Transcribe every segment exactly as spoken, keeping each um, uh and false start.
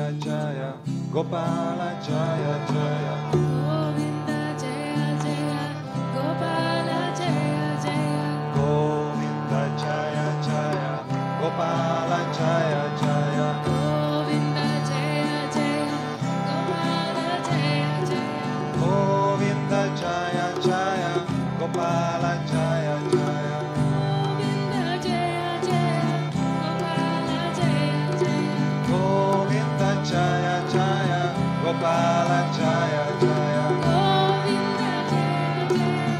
Jaya, Gopala Jaya Jaya, Govinda Jaya Jaya, Gopala Jaya Jaya, Govinda Jaya Jaya, Gopala Jaya Jaya, Govinda Jaya Jaya, Gopala Jaya Jaya, Govinda Jaya Jaya, Gopala Jaya Jaya, Govinda Jaya Jaya, Gopala Jaya Jaya, Govinda Jaya Jaya, Gopala Jaya Jaya, Govinda Jaya Jaya,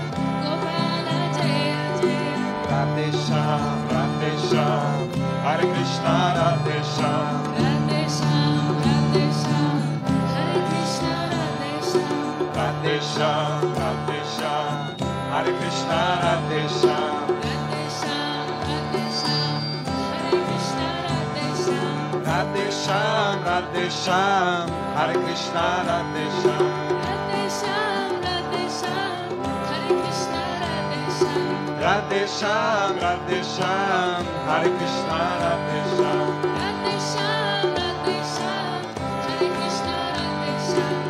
Gopala Jaya Jaya, Radhe Shyam, Radhe Shyam, Hare Krishna, Radhe Shyam, Radhe Shyam, Radhe Shyam, Hare Krishna, Radhe Shyam, Radhe Shyam, Radhe Shyam, Hare Krishna, Radhe Shyam, Radhe Shyam, Radhe Shyam, Hare Krishna, Radhe Shyam, Radhe Shyam, Radhe Shyam, Hare Krishna, Radhe Shyam, Radhe Shyam, Radhe Shyam, Hare Krishna, Radhe Shyam, Radhe Shyam, Radhe Shyam, Hare Krishna, Radhe Shyam, Radhe Shyam, Radhe Shyam, Hare Krishna, Radhe Shyam,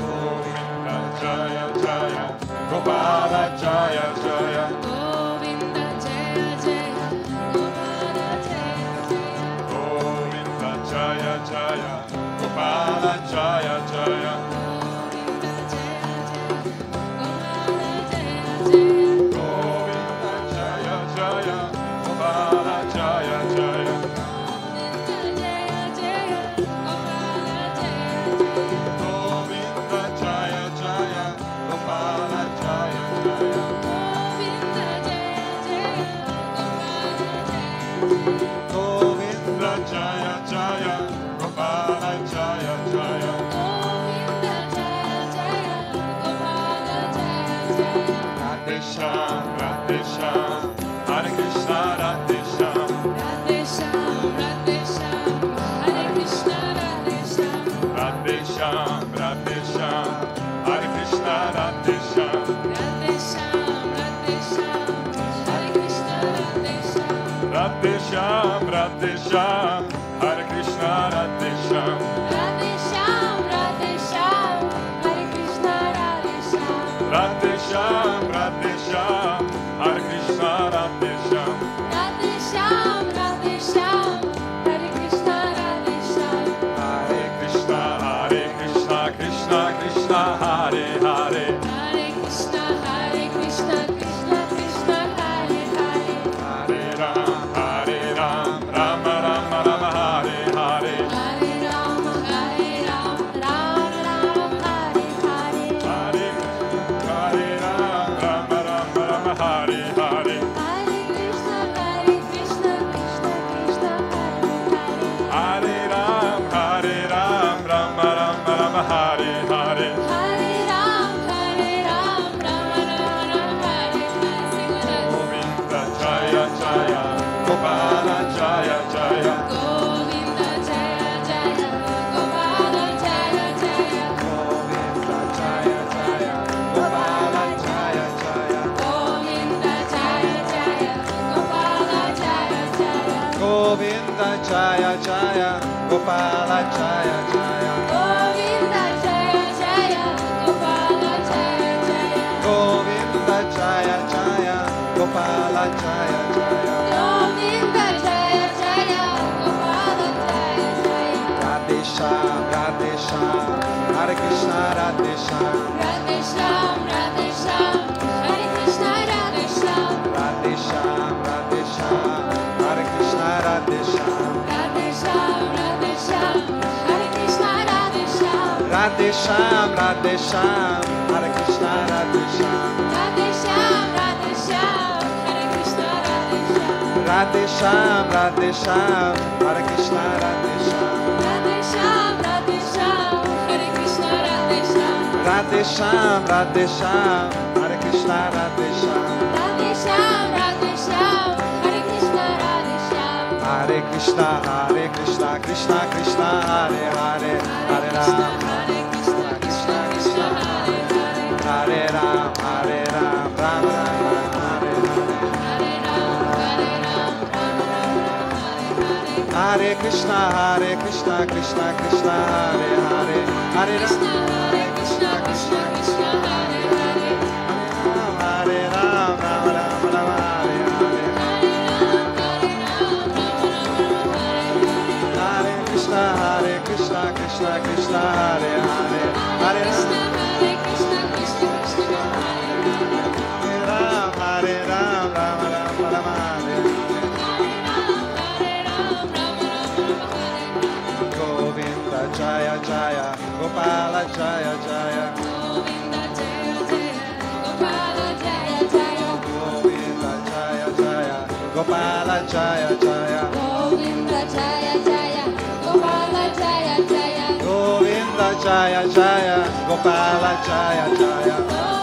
Govinda Jaya Jaya, Gopala Jaya Jaya, Govinda Jaya Jaya, Gopala Jaya Jaya, Govinda Jaya Jaya, Gopala Jaya Jaya, Govinda Jaya Jaya, Gopala Jaya Jaya, Govinda Jaya Jaya, Gopala Jaya Jaya, Govinda Jaya Jaya, Gopala Jaya Jaya, Govinda Jaya Jaya, Gopala Jaya Jaya, Govinda Jaya Jaya, Gopala Jaya Jaya, Govinda Jaya Jaya, Gopala Jaya Jaya, Govinda Jaya Jaya, Gopala Jaya Jaya, Radhe Shyam, Radhe Shyam, Hare Krishna, Radhe Shyam, Radhe Shyam, Radhe Shyam, Hare Krishna, Radhe Shyam, Radhe Shyam, Radhe Shyam, Hare Krishna, Radhe Shyam, Radhe Shyam, Radhe Shyam, Hare Krishna, Radhe Shyam, Radhe Shyam, Radhe Shyam, Hare Krishna, Radhe Shyam, Radhe Shyam, Radhe Shyam, Hare Krishna, Radhe Shyam, Radhe Shyam, Radhe Shyam, Hare Krishna, Radhe Shyam, Radhe Shyam, Radhe Shyam, Hare Krishna, Radhe Shyam, Hare Krishna, Hare Krishna, Krishna Krishna, Hare Hare, Hare Krishna, Hare Krishna, Krishna Krishna, Hare Hare, Hare Ram, Hare Ram, Rama Rama Rama, Hare Hare, Hare Rama, Hare Rama, Rama Rama, Hare Hare, Hare Hare Ram, Rama Rama Rama, Hare Hare, Hare Krishna, Hare Krishna, Krishna Krishna, Hare Hare, Hare Ram, Hare Ram, Rama Rama Rama, Hare Hare, Hare Ram, Hare Ram, Rama Rama, Hare Hare. Sing with us. Govinda Jaya Jaya, Gopala Jaya Jaya, Govinda Jaya Jaya, Gopala Jaya Jaya, Govinda Jaya Jaya, Gopala Jaya Jaya, Govinda Jaya Jaya, Gopala Jaya Jaya, Govinda Jaya Jaya, Gopala Jaya Jaya, Govinda Jaya Jaya, Gopala Jaya Jaya, Govinda Jaya Jaya, Gopala Jaya Jaya, Govinda Jaya Jaya, Gopala Jaya Jaya, Radhe Shyam, Radhe Shyam, Hare Krishna, Radhe Shyam, Radhe Shyam, Radhe Shyam, Hare Krishna, Radhe Shyam, Radhe Shyam, Radhe Shyam, Hare Krishna, Radhe Shyam, Radhe Shyam, Radhe Shyam, Hare Krishna, Radhe Shyam, Radhe Shyam, Radhe Shyam, Hare Krishna, Radhe Shyam, Radhe Shyam, Radhe Shyam, Hare Krishna, Radhe Shyam, Radhe Shyam, Radhe Shyam, Hare Krishna, Radhe Shyam, Radhe Shyam, Radhe Shyam, Hare Krishna, Radhe Shyam, Radhe Shyam, Radhe Shyam, Hare Krishna, Radhe Shyam, Radhe Shyam, Radhe Shyam, Hare Krishna, Radhe Shyam, Hare Krishna, Hare Krishna, Krishna Krishna, Hare Hare, Hare Ram, Hare Krishna, Krishna Krishna, Hare Hare, Hare Ram, Hare Ram, Ram Ram, Hare Hare, Hare Ram, Hare Ram, Rama Rama, Hare Hare, Hare Krishna, Hare Krishna, Krishna Krishna, Hare Hare, Hare Rama, Hare Krishna, Krishna Krishna, Hare Hare. Hare Rama, Rama Rama, Rama Hare Hare. Hare Krishna, Hare Krishna, Krishna Krishna, Hare Hare, Hare Rama, Hare Krishna, Krishna Krishna, Hare Hare. Hare Rama, Rama Rama, Rama Hare Hare. Govinda Jaya Jaya, Gopala Jaya Jaya, Govinda Jaya Jaya, Gopala Jaya Jaya. Govinda Jaya Jaya, Gopala Jaya Jaya, Govinda Jaya Jaya, Gopala Jaya Jaya. Govinda Jaya Jaya, Gopala Jaya Jaya,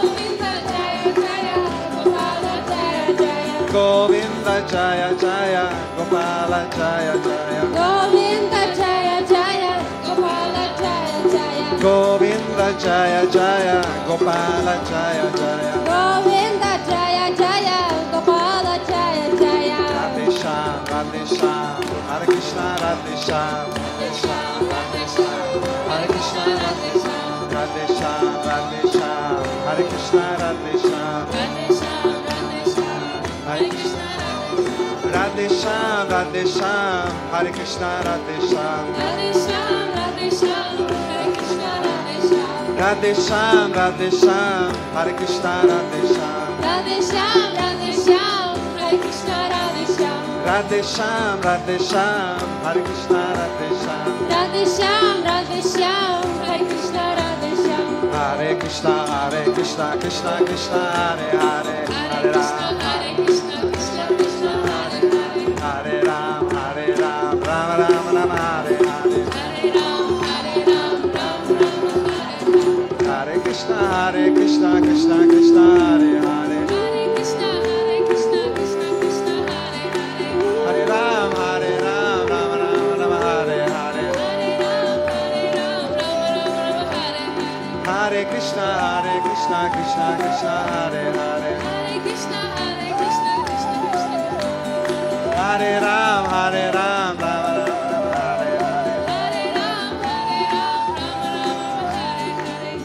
Govinda Jaya Jaya, Gopala Jaya Jaya. Govinda Jaya Jaya, Gopala Jaya Jaya, Govinda Jaya Jaya, Gopala Jaya Jaya. Govinda Jaya Jaya, Gopala Jaya Jaya. Radhe Shyam, Radhe Shyam, Hare Krishna, Radhe Shyam, Radhe Shyam, Radhe Shyam, Hare Krishna, Radhe Shyam, Radhe Shyam, Radhe Shyam, Hare Krishna, Radhe Shyam, Radhe Shyam, Radhe Shyam, Hare Krishna, Radhe Shyam, Radhe Shyam, Hare Krishna, Radhe Shyam, Radhe Shyam, Radhe Shyam, Hare Krishna, Radhe Shyam, Radhe Shyam, Radhe Shyam, Hare Krishna, Radhe Shyam, Radhe Shyam, Radhe Shyam, Hare Krishna, Radhe Shyam. Radhe Shyam, Radhe Shyam, Hare Krishna, Radhe Shyam, Radhe Shyam, Radhe Shyam, Hare Krishna, Radhe Shyam. Hare Krishna, Hare Krishna, Krishna Krishna, Hare Hare, Hare Ram, Hare Krishna, Krishna Krishna, Hare Hare. Hare Ram, Hare Ram, Rama Rama Rama, Hare Hare, Hare Ram, Hare Ram, Ram Ram, Hare Hare. Hare Krishna, Hare Krishna, Krishna Krishna, Hare Hare, Hare Krishna, Hare Krishna, Krishna Krishna, Hare Hare. Hare Ram, Hare Ram, Rama Rama Rama, Hare Hare, Hare Ram, Hare Ram, Ram Ram, Hare Hare. Hare Krishna, Hare Krishna, Krishna Krishna, Hare Hare, Hare Krishna, Hare Krishna, Krishna Krishna. Hare Ram, Hare Ram, Rama Rama Rama, Hare Hare, Hare Ram, Hare Ram, Ram Ram, Hare Hare.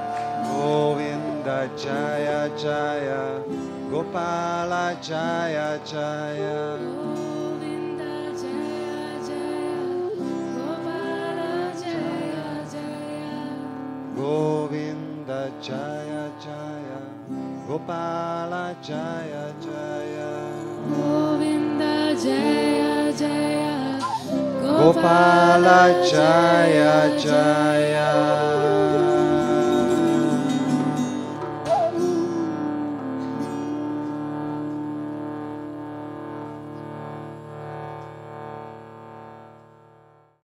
Govinda Jaya Jaya, Gopala Jaya Jaya, Govinda Jaya Jaya, Gopala Jaya Jaya. Govinda Jaya Jaya, Gopala Jaya Jaya, Govinda Jaya Jaya, Gopala Jaya Jaya.